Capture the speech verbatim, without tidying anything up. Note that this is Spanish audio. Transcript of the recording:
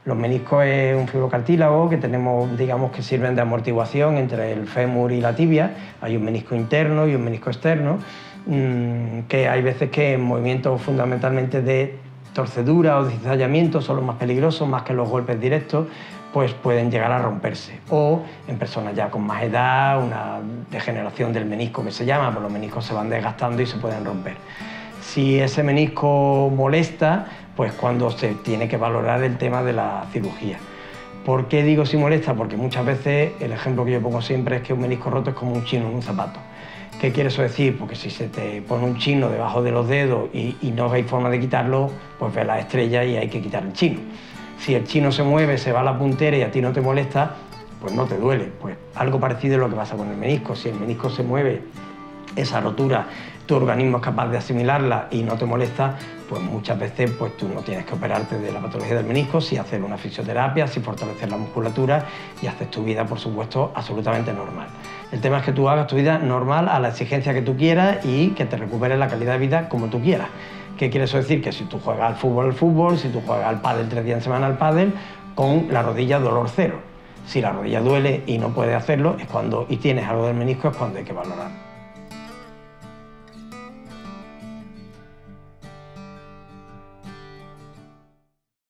Los meniscos es un fibrocartílago que tenemos, digamos, que sirven de amortiguación entre el fémur y la tibia. Hay un menisco interno y un menisco externo, mmm, que hay veces que en movimientos fundamentalmente de torcedura o de cizallamiento son los más peligrosos, más que los golpes directos, pues pueden llegar a romperse. O en personas ya con más edad, una degeneración del menisco que se llama, pues los meniscos se van desgastando y se pueden romper. Si ese menisco molesta, pues cuando se tiene que valorar el tema de la cirugía. ¿Por qué digo si molesta? Porque muchas veces el ejemplo que yo pongo siempre es que un menisco roto es como un chino en un zapato. ¿Qué quiere eso decir? Porque si se te pone un chino debajo de los dedos y, y no hay forma de quitarlo, pues ves la estrella y hay que quitar el chino. Si el chino se mueve, se va a la puntera y a ti no te molesta, pues no te duele. Pues algo parecido es lo que pasa con el menisco. Si el menisco se mueve, esa rotura, tu organismo es capaz de asimilarla y no te molesta, pues muchas veces pues tú no tienes que operarte de la patología del menisco, si hacer una fisioterapia, si fortalecer la musculatura y haces tu vida, por supuesto, absolutamente normal. El tema es que tú hagas tu vida normal a la exigencia que tú quieras y que te recuperes la calidad de vida como tú quieras. ¿Qué quiere eso decir? Que si tú juegas al fútbol, al fútbol, si tú juegas al pádel tres días en semana al pádel, con la rodilla dolor cero. Si la rodilla duele y no puedes hacerlo, es cuando, y tienes algo del menisco, es cuando hay que valorar.